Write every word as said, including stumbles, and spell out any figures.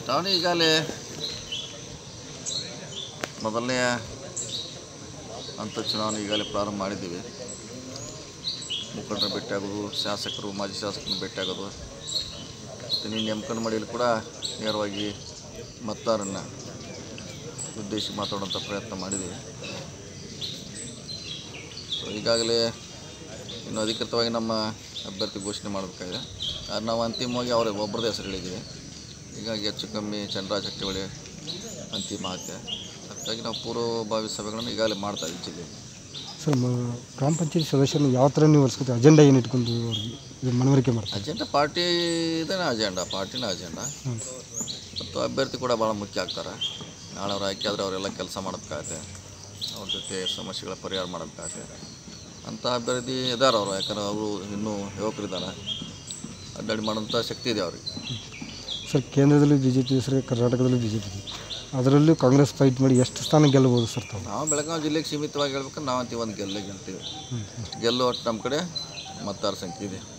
ಚುನಾವಣೆ ಈಗಾಗಲೇ ಮೊದಲನೆಯ ಹಂತ ಚುನಾವಣೆ ಈಗಾಗಲೇ ಪ್ರಾರಂಭ ಮಾಡಿದ್ದೀವಿ. ಮುಖಂಡರನ್ನು ಭೇಟಿಯಾಗೋದು, ಶಾಸಕರು ಮಾಜಿ ಶಾಸಕರನ್ನು ಭೇಟಿಯಾಗೋದು, ನಿನ್ನೆ ನೇಮಕನ ಮಾಡಿಯಲ್ಲಿ ಕೂಡ ನೇರವಾಗಿ ಮತದಾರರನ್ನು ಉದ್ದೇಶಿಸಿ ಮಾತಾಡುವಂಥ ಪ್ರಯತ್ನ ಮಾಡಿದ್ದೀವಿ. ಸೊ ಈಗಾಗಲೇ ಇನ್ನು ಅಧಿಕೃತವಾಗಿ ನಮ್ಮ ಅಭ್ಯರ್ಥಿ ಘೋಷಣೆ ಮಾಡಬೇಕಾಗಿದೆ. ಆದರೆ ನಾವು ಅಂತಿಮವಾಗಿ ಅವರ ಒಬ್ಬರದೇ ಹೆಸರು ಹೇಳಿದ್ದೀವಿ. ಹೀಗಾಗಿ ಹೆಚ್ಚು ಕಮ್ಮಿ ಚಂದ್ರರಾಜ್ ಹಟ್ಟಿಹೊಳಿ ಅಂತಿಮ ಆಯ್ಕೆ. ಅದಕ್ಕಾಗಿ ನಾವು ಪೂರ್ವಭಾವಿ ಸಭೆಗಳನ್ನು ಈಗಾಗಲೇ ಮಾಡ್ತಾ ಇದ್ದೀವಿ ಜಿಲ್ಲೆಯಲ್ಲಿ. ಸರ್, ಗ್ರಾಮ ಪಂಚಾಯತ್ ಸದಸ್ಯರನ್ನು ಯಾವ ಥರ ನೀವು ವರ್ಸ್ಕೊತೀವಿ? ಅಜೆಂಡಾ ಏನು ಇಟ್ಕೊಂಡು ಅವ್ರಿಗೆ ಮನವರಿಕೆ ಮಾಡ್ತಾರೆ? ಅಜೆಂಡಾ ಪಾರ್ಟಿ ಇದೇನೆ ಅಜೆಂಡಾ ಪಾರ್ಟಿನ ಅಜೆಂಡಾ ಮತ್ತು ಅಭ್ಯರ್ಥಿ ಕೂಡ ಭಾಳ ಮುಖ್ಯ ಆಗ್ತಾರೆ. ನಾಳೆ ಅವ್ರು ಆಯ್ಕೆ ಆದರೆ ಅವರೆಲ್ಲ ಕೆಲಸ ಮಾಡಬೇಕಾಗತ್ತೆ, ಅವ್ರ ಜೊತೆ ಸಮಸ್ಯೆಗಳ ಪರಿಹಾರ ಮಾಡಬೇಕಾಗತ್ತೆ. ಅಂಥ ಅಭ್ಯರ್ಥಿ ಇದ್ದಾರೆ ಅವರು, ಯಾಕಂದ್ರೆ ಅವರು ಇನ್ನೂ ಯುವಕರಿದ್ದಾರೆ, ಅಡ್ಡಾಡಿ ಮಾಡೋಂಥ ಶಕ್ತಿ ಇದೆ ಅವ್ರಿಗೆ. ಸರ್, ಕೇಂದ್ರದಲ್ಲೂ ಬಿ ಜೆ ಪಿ ಸರ್, ಕರ್ನಾಟಕದಲ್ಲೂ ಬಿ ಜೆ ಪಿ ಇದೆ. ಅದರಲ್ಲೂ ಕಾಂಗ್ರೆಸ್ ಫೈಟ್ ಮಾಡಿ ಎಷ್ಟು ಸ್ಥಾನ ಗೆಲ್ಲಬಹುದು ಸರ್ ತಾವು? ನಾವು ಬೆಳಗಾವಿ ಜಿಲ್ಲೆಗೆ ಸೀಮಿತವಾಗಿ ಹೇಳ್ಬೇಕು, ನಾವು ಅಂತೀವಿ ಒಂದು ಗೆಲ್ಲೇ ಗೆಲ್ತೀವಿ. ಗೆಲ್ಲೋ ಅಷ್ಟು ನಮ್ಮ ಕಡೆ ಮತದಾರ ಸಂಖ್ಯೆ ಇದೆ.